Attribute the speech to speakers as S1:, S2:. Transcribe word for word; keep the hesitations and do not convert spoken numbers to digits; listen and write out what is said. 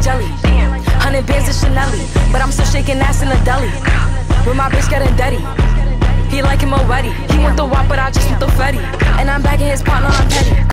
S1: jelly. Hundred bands of Chanel-y, but I'm still shaking ass in the deli. With my bitch getting dirty. He like him already. He want the wop, but I just want the fetty. And I'm bagging his partner, I'm petty.